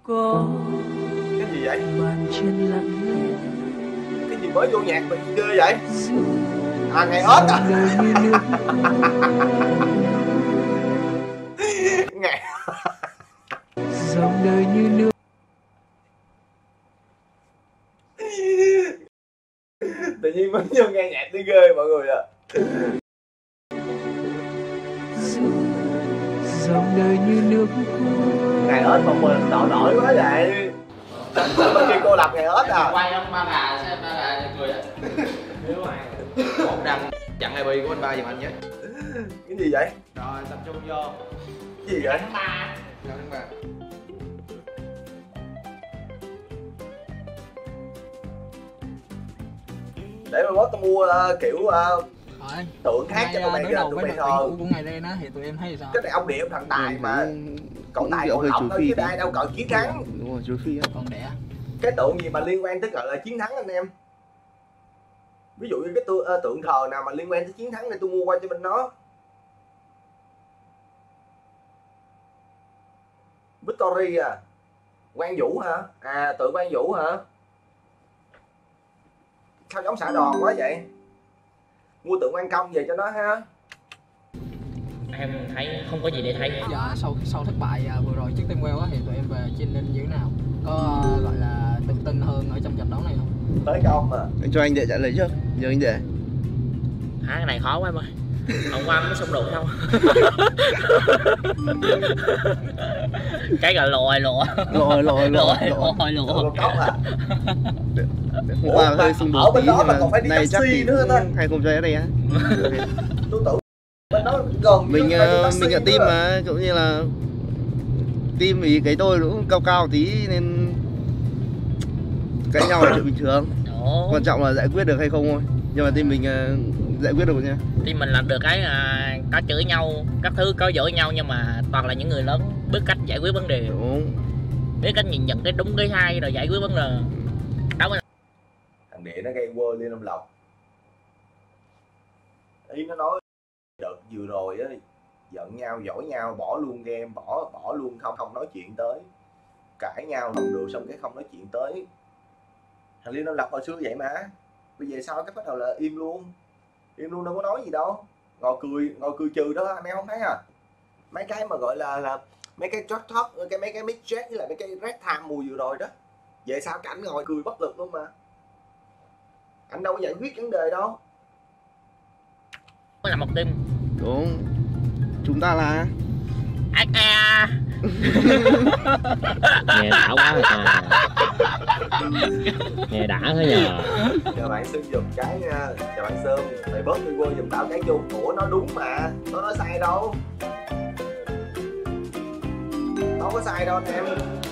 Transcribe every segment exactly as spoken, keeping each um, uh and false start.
Có cái gì vậy? bàn chân lặng lẽ. Cái gì mới vô nhạc mà gì ghê vậy? À, ngày ớt à? Ngày dòng đời như nước. Tự nhiên mới vô nghe nhạc thấy ghê mọi người à. Dòng đời như nước. Ngày ớt mà mình đỏ nổi quá vậy. Bên kia cô lập ngày ớt à? Quay ông ba gà xem ba gà cho cười á. Một đằng chặn hai bi của anh ba giùm anh nhé. Cái gì vậy? Rồi tập trung vô. Cái gì vậy? Tháng ba. Tháng ba. Để mà bớt tao mua uh, kiểu uh, Rồi, tượng khác cho tụi mày kìa, tụi mày thờ. của ngày đen á thì tụi em thấy sao? Cái này ông địa ông thần tài mà. Cậu tài kiểu cậu hơi lọc chối thôi phi chứ tí. ai đâu cậu chiến thắng. Đúng rồi, chối phi á. Còn đẻ. Cái tượng gì mà liên quan tới gọi là chiến thắng anh em? Ví dụ như cái tượng, uh, tượng thờ nào mà liên quan tới chiến thắng này tôi mua qua cho bên nó. Victory à? Quang Vũ hả? À, tượng Quang Vũ hả? Sao giống xả đòn quá vậy? Mua tượng Quan Công về cho nó ha. Em thấy không có gì để thấy. Dạ, sau sau thất bại à, vừa rồi trước Team Well á thì tụi em về training như thế nào? Có uh, gọi là tự tin hơn ở trong trận đấu này không? Tới cái ông mà. Cho anh Đệ trả lời trước. Giờ anh Đệ. Hả, cái này khó quá em ơi. Hôm qua mới xung đột không? Cái gọi lòi lòi Lòi lòi lòi lòi lòi Cốc à? Hôm qua hơi xung đột tí nhưng mà nay chắc thì nữa ta. hay không chơi ở đây á. Tôi tưởng bên đó gần Mình mình ở team mà cũng như là team ý cái tôi cũng cao cao tí nên cãi nhau là chuyện bình thường. Ủa? Quan trọng là giải quyết được hay không thôi. Nhưng mà team mình uh, giải quyết được nha. Team mình làm được cái là có chửi nhau, các thứ có dỗi nhau nhưng mà toàn là những người lớn biết cách giải quyết vấn đề. Đúng. Biết cách nhìn nhận cái đúng cái sai rồi giải quyết vấn đề. Đó mới là thằng Địa nó gây quơ Liên Long Lộc. Ý nó nói đợt vừa rồi á, giận nhau dỗi nhau bỏ luôn game, bỏ bỏ luôn không không nói chuyện tới, cãi nhau không được xong cái không nói chuyện tới. Thằng Liên Long Lộc hồi xưa vậy mà, bây giờ sao cái bắt đầu là im luôn, im luôn đâu có nói gì đâu, ngồi cười ngồi cười trừ đó anh em không thấy à? Mấy cái mà gọi là là mấy cái chót thoát cái mấy cái mic check với lại mấy cái red time mùi vừa rồi đó, về sao cảnh ngồi cười bất lực luôn mà, anh đâu có giải quyết vấn đề đâu. là một team. Đúng. Chúng ta là ác a. Nghe đã quá rồi à. Nghe đã thế nhờ. Chào bạn Sơn giùm cái nha. Chào bạn Sơn, mày bớt đi quên giùm tao cái chung. Ủa nó đúng mà, nó nói sai đâu, nó có sai đâu anh em.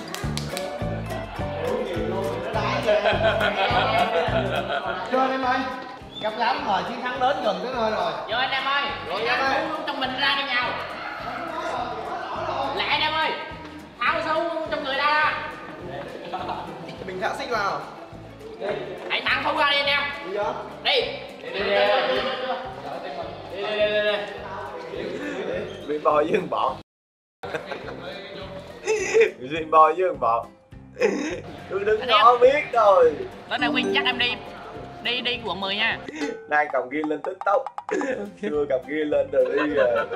Vô anh em ơi, gặp lắm rồi, chiến thắng đến gần tới nơi rồi. Vô anh em ơi, rồi anh em muốn trong mình ra đi nhau. Lẹ anh em ơi, tháo sâu trong người ra. Mình thả xích vào. Hãy thẳng thu ra đi anh em. Đi vô. Đi. Đi đi đi. Đi đi đi đi. Bị bò với thằng bọn. Bị bò với thằng bọn. Tôi đứng đó biết rồi. Tới đây Quyên chắc em đi. Đi đi quận mười nha. Nay cầm ghi lên TikTok. Chưa cầm ghi lên rồi đi rồi.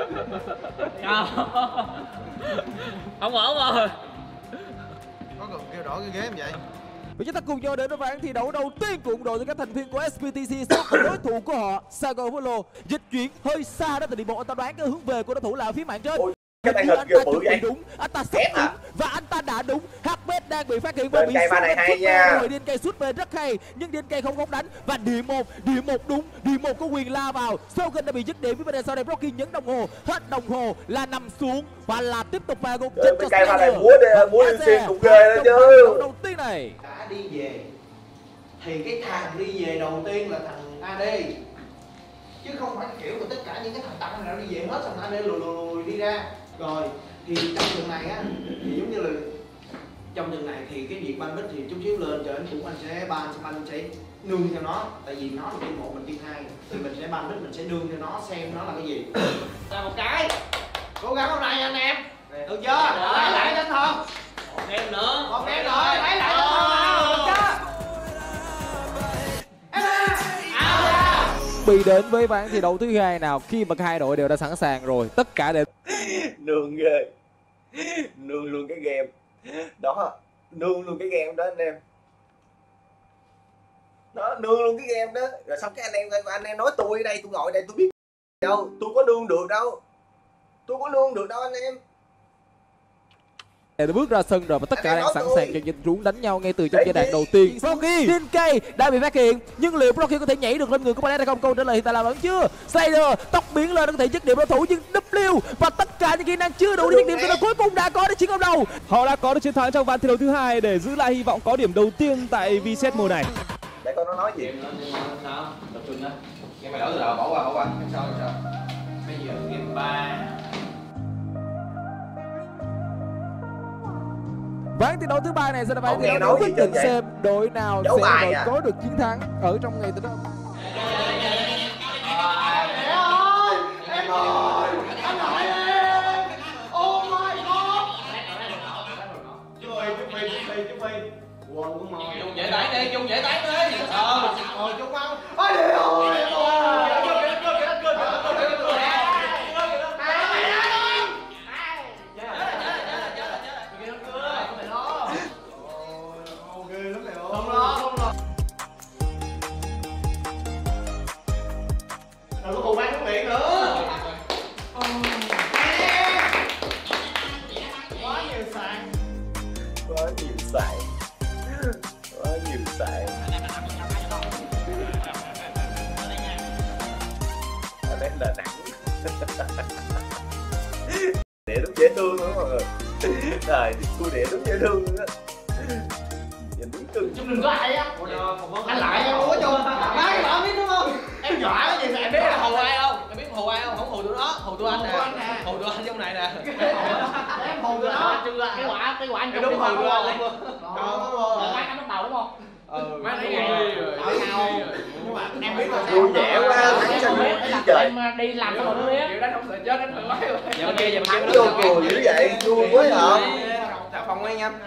Không ổn rồi. Có cần kêu đỏ cái ghế vậy? Và chúng ta cùng nhau đến với ván thi đấu đầu tiên của đội các thành viên của ét pê tê xê sẽ cùng đối thủ của họ Sago Polo. Dịch chuyển hơi xa đó tại vì một anh ta đoán cái hướng về của đối thủ là phía màn trên. Ôi, cái này hình kìa bự vậy. Đúng, anh ta sắp đúng và anh ta đã đúng. hát pê đang bị phát hiện và bên bị cây pha này hay nha. Điên cây sút về rất hay nhưng Điên cây không không đánh và điểm một, điểm một đúng, điểm một có quyền la vào. Sogan đã bị dứt điểm với bên sau đây Rocky nhấn đồng hồ, hết đồng hồ là nằm xuống và là tiếp tục vào gục trên cây pha này múa đi, múa liên xuyên cũng ghê đó chứ. Đầu tiên này đã đi về thì cái thằng đi về đầu tiên là thằng a đê, chứ không phải kiểu của tất cả những cái thằng tăng nào đi về hết xong a đê lùi lùi lùi đi ra. Rồi thì trong trường này á thì giống như là trong trường này thì cái việc ban bích thì chút xíu lên cho anh cũng anh sẽ ban anh sẽ nương theo nó, tại vì nó là team một mình team hai thì mình sẽ ban bích mình sẽ nương theo nó xem nó là cái gì. Ra một cái. Cố gắng hôm nay anh em, được chưa? Rồi. Lại đánh không? Thêm nữa. bị đến với ván thi đấu thứ hai nào, khi mà hai đội đều đã sẵn sàng rồi, tất cả đều Nương ghê, nương luôn cái game đó, nương luôn cái game đó anh em, đó nương luôn cái game đó. Rồi xong cái anh em anh em nói tôi ở đây, tôi ngồi đây tôi biết đâu, tôi có nương được đâu, tôi có nương được đâu anh em. đã bước ra sân rồi và tất cả đang sẵn sàng cho những rúng đánh nhau ngay từ trong giai đoạn đầu tiên. Rocky, Dinkay đã bị phát hiện, nhưng liệu Rocky có thể nhảy được lên người của Ballet hay không? Câu trả lời hiện tại là vẫn chưa. Slider tóc biến lên, nó có thể dứt điểm đối thủ, nhưng W và tất cả những kỹ năng chưa đủ để dứt điểm, cho nên cuối cùng đã có được chiến công đầu. Họ đã có được chiến thắng trong ván thi đấu thứ hai để giữ lại hy vọng có điểm đầu tiên tại vê set mùa này. Để con nó nói gì? Sao? Tập trung đó. Game mày lỡ rồi, bỏ qua, bỏ qua. Sao sao? Bây giờ game ba. Ván thi đấu thứ ba này sẽ là ván Không thi nghe đấu nói quyết gì định trơn vậy? xem đội nào Đấu sẽ là bài đội à? có được chiến thắng ở trong ngày tới đó. Em ơi, anh lại em. Oh my god. Chú ơi, chú Phi, chú Phi, chú Phi. Quần của mồi. Dùng dễ tán đi, dùng dễ tán đi. Ờ, ờ, chú mau. Ôi đi ơi, em ơi. Không lo, không lo. Đừng có hù ban nước miệng nữa. Quá nhiều sàn. Quá nhiều sạn, quá nhiều sạn. Anh em là nặng. Địa đúng dễ thương đúng mọi người. Trời, tôi địa đúng dễ thương luôn á. Nhìn đúng cưng. Chúng đừng có ai á. Anh lại em không có chung. Má cái bảo biết đúng không? Em dọa cái gì mà em biết là hù ai không? Em biết hù ai không? Không hù tụi nó, hù tụi anh nè. Hù tụi anh trong này nè. Em hù tụi nó. Cái quả, cái quả anh Đúng hù tụi anh luôn. Còn đúng Má anh bắt đầu đúng không? Ừ. Má thấy ngày Em biết là Vui vẻ quá, thắng cho vui trời. em đi làm xong rồi nó biết. Kiểu đánh không sợ chết, đánh thử quá rồi. Giờ kia giờ Thắng vô cười dữ vậy, vui quá hả? Chào phòng anh em.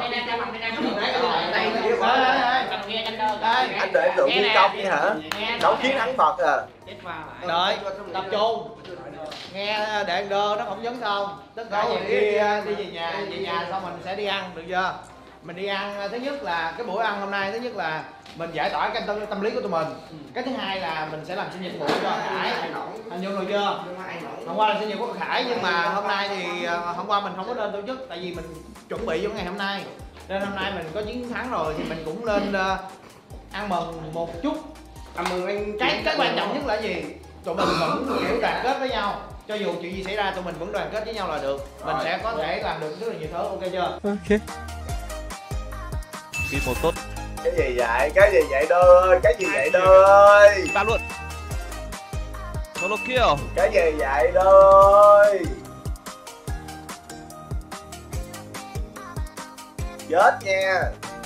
Anh đợi em rượu viên công đi hả? Đấu chiến thắng Phật à? Đợi, tập trung. Nghe đạn đơ nó phỏng vấn xong. Tất cả những kia đi về nhà, về nhà xong mình sẽ đi ăn, được chưa? Mình đi ăn, thứ nhất là cái bữa ăn hôm nay, thứ nhất là mình giải tỏa cái tâm, tâm lý của tụi mình. Cái thứ hai là mình sẽ làm sinh nhật bữa cho Khải. Anh vô rồi chưa? Hôm qua là sinh nhật của Khải, nhưng mà hôm nay thì hôm qua mình không có lên tổ chức, tại vì mình chuẩn bị cho ngày hôm nay. Nên hôm nay mình có chiến thắng rồi thì mình cũng lên uh, ăn mừng một chút. Ăn mừng anh. Cái cái quan trọng nhất là gì? Tụi mình vẫn kiểu đoàn kết với nhau. Cho dù chuyện gì xảy ra tụi mình vẫn đoàn kết với nhau là được. Mình sẽ có thể làm được rất là nhiều thứ, ok chưa? Ok. Đi một tốt. Cái gì vậy? Cái gì vậy đơ ơi? Cái gì vậy đơ ơi? Ba luôn. Solo kill. Cái gì vậy đơ ơi? Chết nha.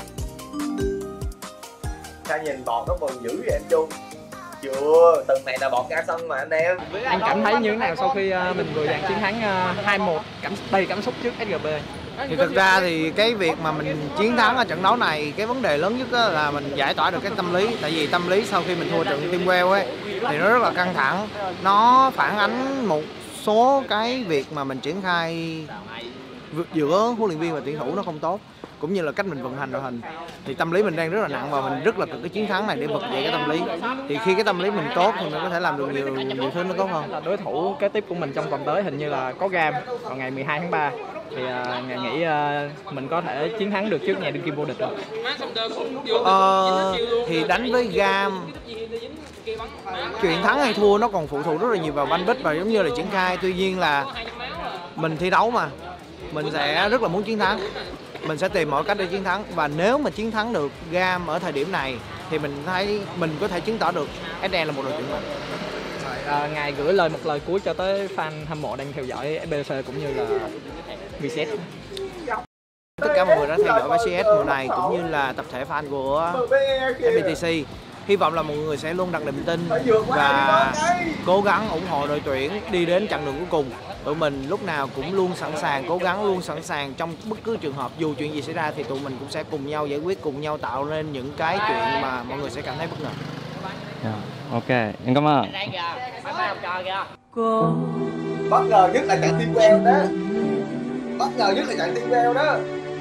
Sao nhìn bọt nó còn dữ vậy anh Trung? Chưa, từng này là bọt ra sân mà anh em. Anh cảm thấy như thế nào sau khi uh, mình vừa giành chiến thắng uh, hai một cảm đầy cảm xúc trước ét giê bê? Thì thực ra thì cái việc mà mình chiến thắng ở trận đấu này, cái vấn đề lớn nhất là mình giải tỏa được cái tâm lý. Tại vì tâm lý sau khi mình thua trận Teamwell ấy thì nó rất là căng thẳng. Nó phản ánh một số cái việc mà mình triển khai giữa huấn luyện viên và tuyển thủ nó không tốt, cũng như là cách mình vận hành đội hình. Thì tâm lý mình đang rất là nặng và mình rất là cần cái chiến thắng này để vực dậy cái tâm lý. Thì khi cái tâm lý mình tốt thì mình có thể làm được nhiều nhiều thứ nó tốt hơn. Đối thủ kế tiếp của mình trong tuần tới hình như là có Gam vào ngày mười hai tháng ba. Thì uh, Ngài nghĩ uh, mình có thể chiến thắng được trước nhà đương kim vô địch không? Ờ, thì đánh với Gam, chuyện thắng hay thua nó còn phụ thuộc rất là nhiều vào banh bích và giống như là triển khai. Tuy nhiên là mình thi đấu mà, mình sẽ rất là muốn chiến thắng. Mình sẽ tìm mọi cách để chiến thắng. Và nếu mà chiến thắng được Gam ở thời điểm này thì mình thấy mình có thể chứng tỏ được ét đê là một đội tuyển mạnh. À, Ngài gửi lời một lời cuối cho tới fan hâm mộ đang theo dõi ép bê xê cũng như là vê set. Tất cả mọi người đã theo dõi vê xê ét mùa này cũng như là tập thể fan của ép pê tê xê. Hy vọng là mọi người sẽ luôn đặt niềm tin và cố gắng ủng hộ đội tuyển đi đến chặng đường cuối cùng. Tụi mình lúc nào cũng luôn sẵn sàng, cố gắng luôn sẵn sàng trong bất cứ trường hợp dù chuyện gì xảy ra thì tụi mình cũng sẽ cùng nhau giải quyết, cùng nhau tạo nên những cái chuyện mà mọi người sẽ cảm thấy bất ngờ. Dạ, ok, em cảm ơn. Đây kìa, mấy mấy học trò kìa. Có Bất ngờ nhất là chặn tim queo đó. Bất ngờ nhất là chặn tim queo đó.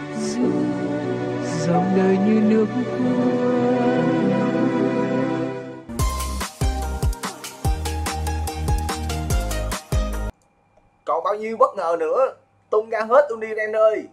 dòng đời như nước Còn bao nhiêu bất ngờ nữa, tung ra hết luôn đi Ren ơi.